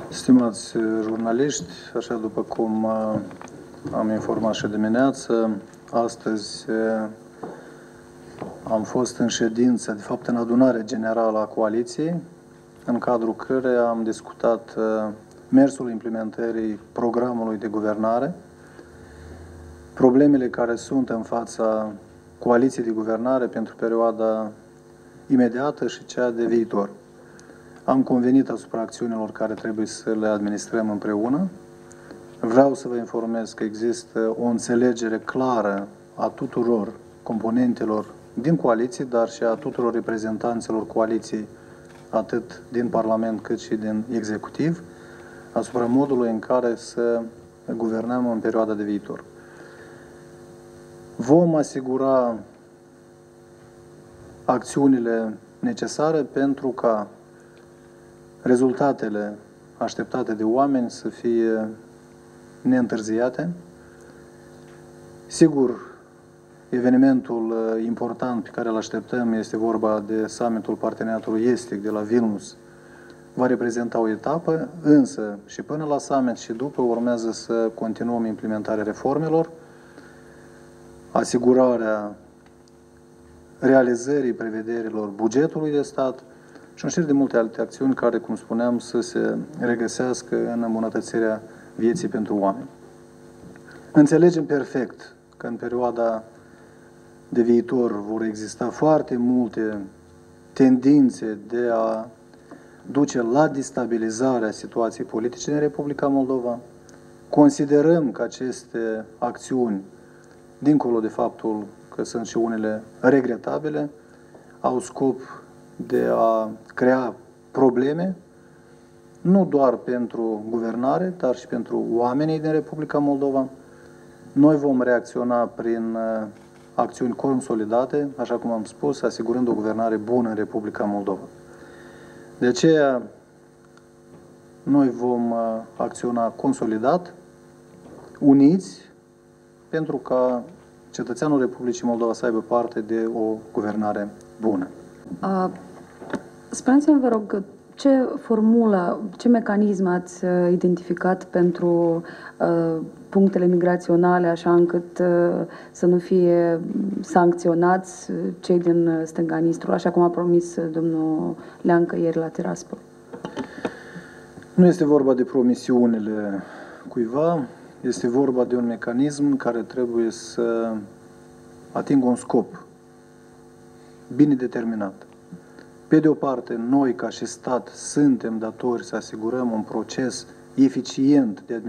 Stimați jurnaliști, așa după cum am informat și dimineață, astăzi am fost în ședință, de fapt în adunare generală a coaliției, în cadrul căreia am discutat mersul implementării programului de guvernare, problemele care sunt în fața coaliției de guvernare pentru perioada imediată și cea de viitor. Am convenit asupra acțiunilor care trebuie să le administrăm împreună. Vreau să vă informez că există o înțelegere clară a tuturor componentelor din coaliție, dar și a tuturor reprezentanților coaliției, atât din Parlament cât și din executiv, asupra modului în care să guvernăm în perioada de viitor. Vom asigura acțiunile necesare pentru ca rezultatele așteptate de oameni să fie neîntârziate. Sigur, evenimentul important pe care îl așteptăm este vorba de summitul Parteneriatului Estic de la Vilnius. Va reprezenta o etapă, însă și până la summit și după urmează să continuăm implementarea reformelor, asigurarea realizării prevederilor bugetului de stat și un șir de multe alte acțiuni care, cum spuneam, să se regăsească în îmbunătățirea vieții pentru oameni. Înțelegem perfect că în perioada de viitor vor exista foarte multe tendințe de a duce la destabilizarea situației politice în Republica Moldova. Considerăm că aceste acțiuni, dincolo de faptul că sunt și unele regretabile, au scop de a crea probleme, nu doar pentru guvernare, dar și pentru oamenii din Republica Moldova. Noi vom reacționa prin acțiuni consolidate, așa cum am spus, asigurând o guvernare bună în Republica Moldova. De aceea, noi vom acționa consolidat, uniți, pentru ca cetățeanul Republicii Moldova să aibă parte de o guvernare bună. Spuneți-mi, vă rog, ce formulă, ce mecanism ați identificat pentru punctele migraționale, așa încât să nu fie sancționați cei din stânga Nistru, așa cum a promis domnul Leancă ieri la Tiraspol? Nu este vorba de promisiunile cuiva, este vorba de un mecanism care trebuie să atingă un scop bine determinat. Pe de o parte, noi, ca și stat, suntem datori să asigurăm un proces eficient de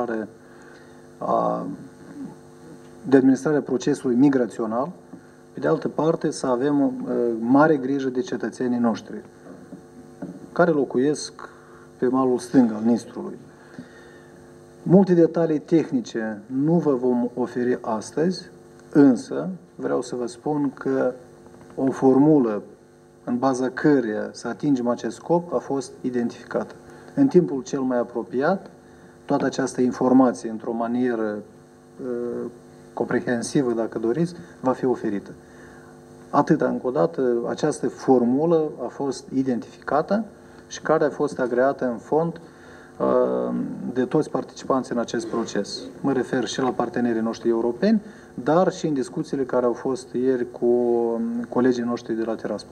administrare procesului migrațional, pe de altă parte, să avem mare grijă de cetățenii noștri, care locuiesc pe malul stâng al Nistrului. Multe detalii tehnice nu vă vom oferi astăzi, însă vreau să vă spun că o formulă în baza căreia să atingem acest scop a fost identificată. În timpul cel mai apropiat, toată această informație, într-o manieră comprehensivă, dacă doriți, va fi oferită. Atât, încă o dată, această formulă a fost identificată și care a fost agreată în fond de toți participanții în acest proces. Mă refer și la partenerii noștri europeni, dar și în discuțiile care au fost ieri cu colegii noștri de la Tiraspol.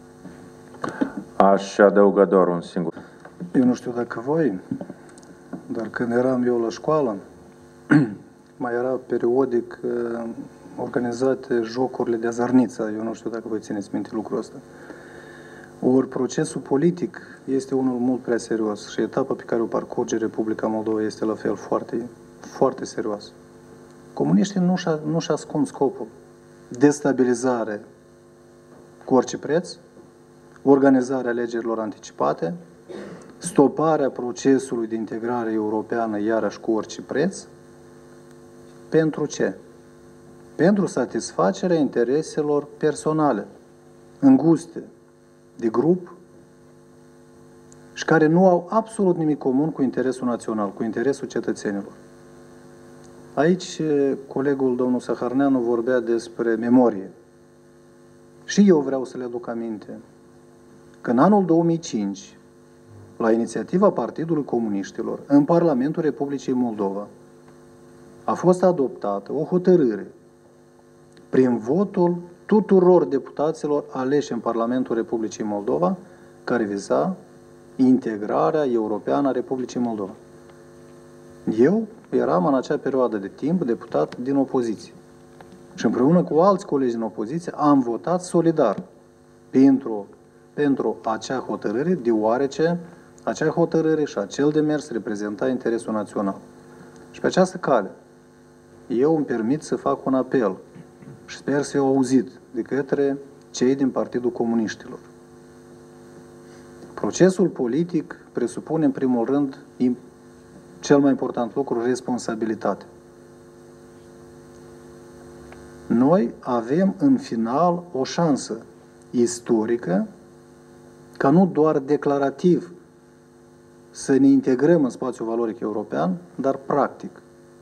Aș adăuga doar un singur. Eu nu știu dacă voi, dar când eram eu la școală, mai era periodic organizate jocurile de azarniță. Eu nu știu dacă voi țineți minte lucrul ăsta. Ori procesul politic este unul mult prea serios și etapa pe care o parcurge Republica Moldova este la fel foarte, foarte serioasă. Comuniștii nu-și ascund scopul. Destabilizare cu orice preț, organizarea alegerilor anticipate, stoparea procesului de integrare europeană iarăși cu orice preț. Pentru ce? Pentru satisfacerea intereselor personale, înguste, de grup și care nu au absolut nimic comun cu interesul național, cu interesul cetățenilor. Aici colegul domnul Saharneanu vorbea despre memorie. Și eu vreau să le aduc aminte că în anul 2005 la inițiativa Partidului Comuniștilor, în Parlamentul Republicii Moldova, a fost adoptată o hotărâre prin votul tuturor deputaților aleși în Parlamentul Republicii Moldova, care viza integrarea europeană a Republicii Moldova. Eu eram în acea perioadă de timp deputat din opoziție. Și împreună cu alți colegi din opoziție am votat solidar pentru acea hotărâre, deoarece acea hotărâre și acel demers reprezenta interesul național. Și pe această cale, eu îmi permit să fac un apel și sper să fiu auzit de către cei din Partidul Comuniștilor. Procesul politic presupune, în primul rând, cel mai important lucru, responsabilitate. Noi avem în final o șansă istorică ca nu doar declarativ să ne integrăm în spațiul valoric european, dar practic.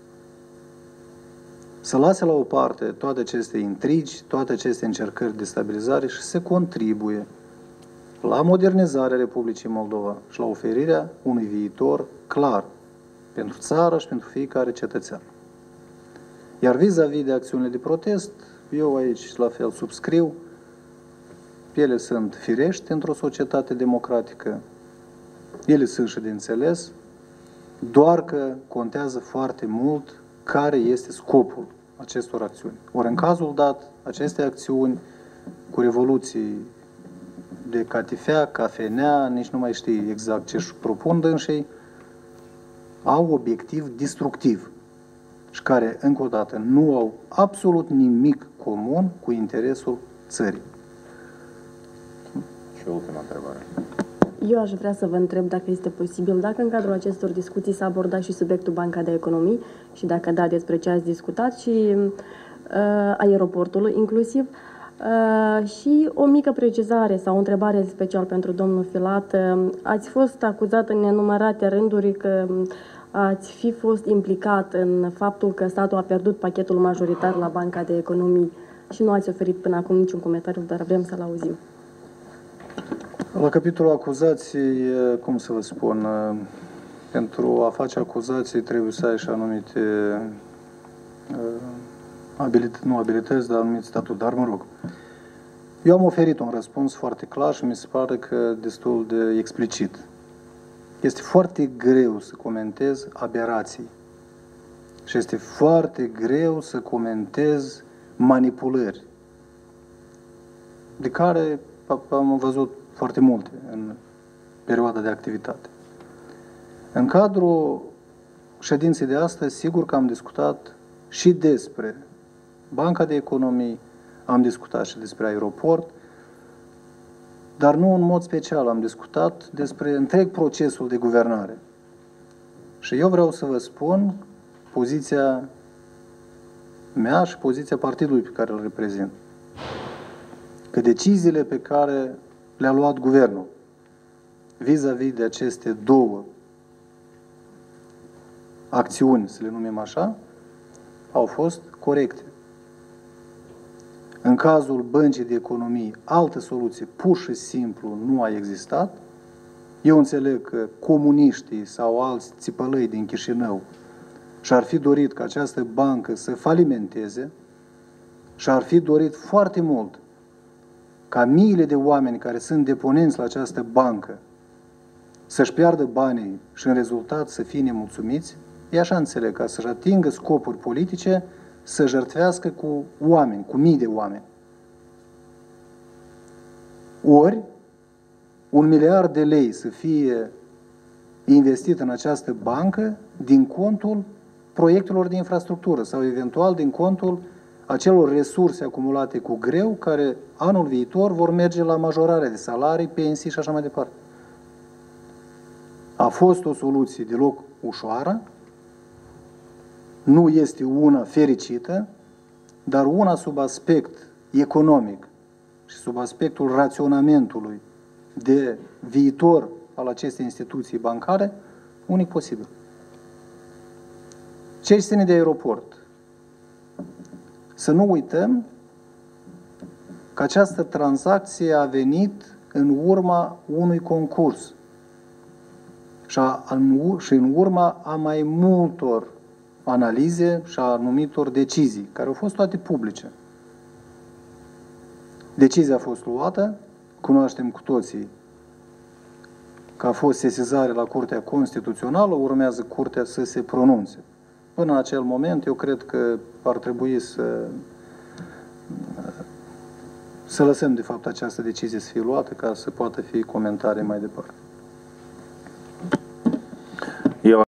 Să lase la o parte toate aceste intrigi, toate aceste încercări de stabilizare și să contribuie la modernizarea Republicii Moldova și la oferirea unui viitor clar pentru țară și pentru fiecare cetățean. Iar vis-a-vis de acțiunile de protest, eu aici la fel subscriu, ele sunt firești într-o societate democratică, ele sunt și de înțeles, doar că contează foarte mult care este scopul acestor acțiuni. Ori în cazul dat, aceste acțiuni cu revoluții de catifea, cafenea, nici nu mai știi exact ce își propun dânsii, au obiectiv destructiv și care, încă o dată, nu au absolut nimic comun cu interesul țării. Și ultima întrebare. Eu aș vrea să vă întreb dacă este posibil, dacă în cadrul acestor discuții s-a abordat și subiectul Banca de Economii și dacă da, despre ce ați discutat și aeroportul inclusiv. Și o mică precizare sau o întrebare special pentru domnul Filat. Ați fost acuzat în nenumărate rânduri că ați fi fost implicat în faptul că statul a pierdut pachetul majoritar la Banca de Economii și nu ați oferit până acum niciun comentariu, dar vrem să-l auzim. La capitolul acuzații, cum să vă spun, pentru a face acuzații trebuie să ai și anumite abilități, dar anumit statut, dar mă rog. Eu am oferit un răspuns foarte clar și mi se pare că destul de explicit. Este foarte greu să comentez aberații și este foarte greu să comentez manipulări, de care am văzut foarte multe în perioada de activitate. În cadrul ședinței de astăzi, sigur că am discutat și despre Banca de Economii, am discutat și despre aeroport, dar nu în mod special, am discutat despre întreg procesul de guvernare. Și eu vreau să vă spun poziția mea și poziția partidului pe care îl reprezint. Că deciziile pe care le-a luat guvernul vis-a-vis de aceste două acțiuni, să le numim așa, au fost corecte. În cazul Băncii de Economii, altă soluție pur și simplu nu a existat. Eu înțeleg că comuniștii sau alți țipălăi din Chișinău și-ar fi dorit ca această bancă să falimenteze și ar fi dorit foarte mult ca miile de oameni care sunt deponenți la această bancă să-și piardă banii și în rezultat să fie nemulțumiți, e așa înțeleg, ca să-și atingă scopuri politice, să jertfească cu oameni, cu mii de oameni. Ori, 1 miliard de lei să fie investit în această bancă din contul proiectelor de infrastructură sau eventual din contul acelor resurse acumulate cu greu care anul viitor vor merge la majorare de salarii, pensii și așa mai departe. A fost o soluție deloc ușoară, nu este una fericită, dar una sub aspect economic și sub aspectul raționamentului de viitor al acestei instituții bancare, unic posibil. Ce ține de aeroport? Să nu uităm că această tranzacție a venit în urma unui concurs și în urma a mai multor analize și a anumitor decizii, care au fost toate publice. Decizia a fost luată, cunoaștem cu toții că a fost sesizare la Curtea Constituțională, urmează Curtea să se pronunțe. Până în acel moment, eu cred că ar trebui să lăsăm, de fapt, această decizie să fie luată ca să poată fi comentarii mai departe.